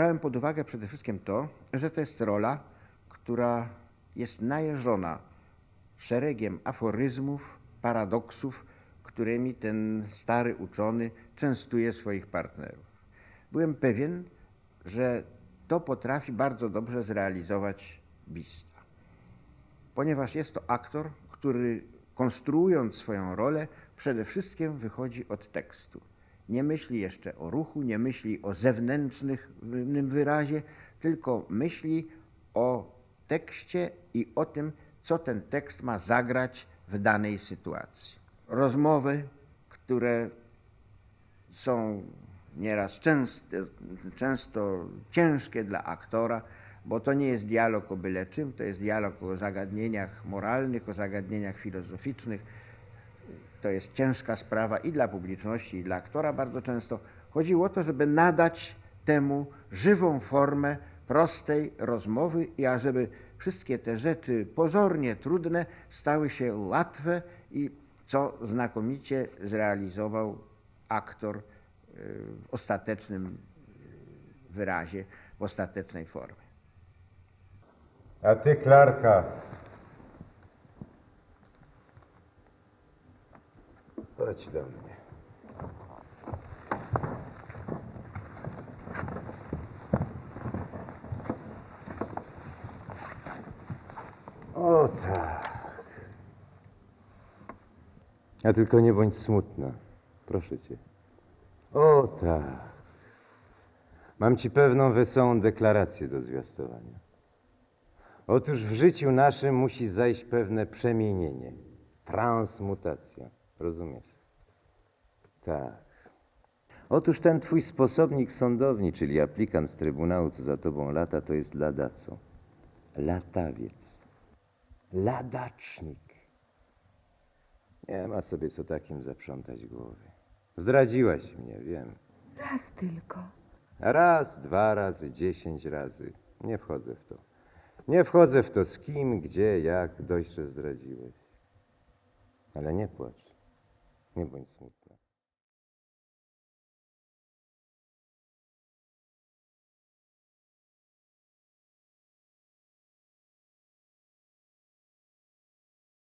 brałem pod uwagę przede wszystkim to, że to jest rola, która jest najeżona szeregiem aforyzmów, paradoksów, którymi ten stary uczony częstuje swoich partnerów. Byłem pewien, że to potrafi bardzo dobrze zrealizować Bista, ponieważ jest to aktor, który konstruując swoją rolę przede wszystkim wychodzi od tekstu. Nie myśli jeszcze o ruchu, nie myśli o zewnętrznym wyrazie, tylko myśli o tekście i o tym, co ten tekst ma zagrać w danej sytuacji. Rozmowy, które są nieraz często ciężkie dla aktora, bo to nie jest dialog o byle czym, to jest dialog o zagadnieniach moralnych, o zagadnieniach filozoficznych. To jest ciężka sprawa i dla publiczności, i dla aktora bardzo często. Chodziło o to, żeby nadać temu żywą formę prostej rozmowy i ażeby wszystkie te rzeczy pozornie trudne stały się łatwe i co znakomicie zrealizował aktor w ostatecznym wyrazie, w ostatecznej formie. A ty, Klarka, chodź do mnie. O tak. A tylko nie bądź smutna, proszę cię. O tak. Mam ci pewną wesołą deklarację do zwiastowania. Otóż w życiu naszym musi zajść pewne przemienienie, transmutacja, rozumiesz? Tak. Otóż ten twój sposobnik sądowni, czyli aplikant z Trybunału, co za tobą lata, to jest lada co? Latawiec. Ladacznik. Nie ma sobie co takim zaprzątać głowy. Zdradziłaś mnie, wiem. Raz tylko. Raz, 2 razy, 10 razy. Nie wchodzę w to. Nie wchodzę w to z kim, gdzie, jak, dość, że zdradziłeś. Ale nie płacz. Nie bądź smutny.